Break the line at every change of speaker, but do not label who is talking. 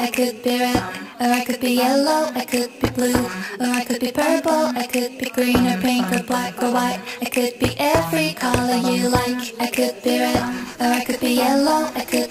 I could be red, or I could be yellow, I could be blue, or I could be purple, I could be green or pink or black or white. I could be every color you like. I could be red, or I could be yellow, I could